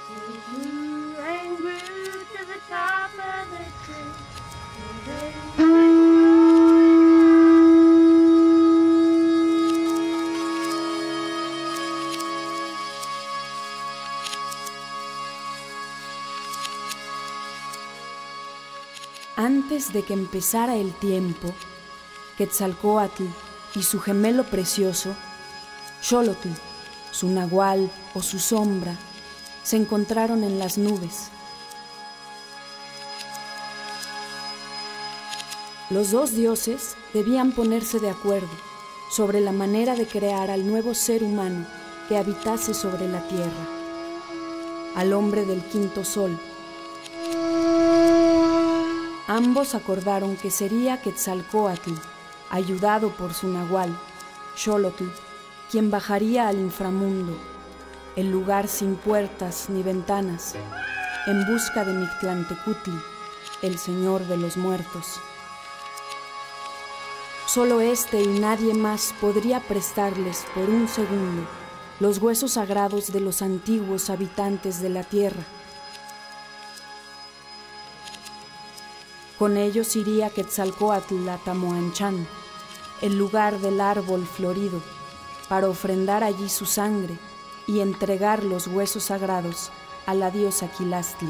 They grew and grew to the top of the tree. Antes de que empezara el tiempo, Quetzalcóatl y su gemelo precioso, Xolotl, su nahual o su sombra, se encontraron en las nubes. Los dos dioses debían ponerse de acuerdo sobre la manera de crear al nuevo ser humano que habitase sobre la tierra, al hombre del quinto sol. Ambos acordaron que sería Quetzalcóatl, ayudado por su nahual, Xolotl, quien bajaría al inframundo, el lugar sin puertas ni ventanas, en busca de Mictlantecutli, el señor de los muertos. Solo éste y nadie más podría prestarles por un segundo los huesos sagrados de los antiguos habitantes de la tierra. Con ellos iría Quetzalcóatl a Tamoanchán, el lugar del árbol florido, para ofrendar allí su sangre y entregar los huesos sagrados a la diosa Quilastli.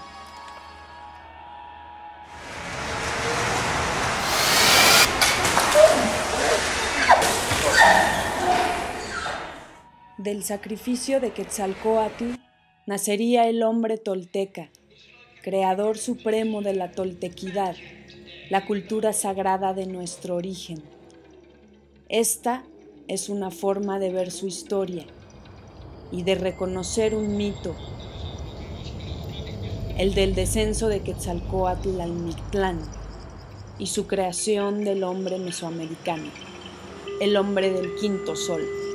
Del sacrificio de Quetzalcóatl nacería el hombre tolteca, creador supremo de la toltequidad, la cultura sagrada de nuestro origen. Esta es una forma de ver su historia y de reconocer un mito, el del descenso de Quetzalcóatl al Mictlán y su creación del hombre mesoamericano, el hombre del quinto sol.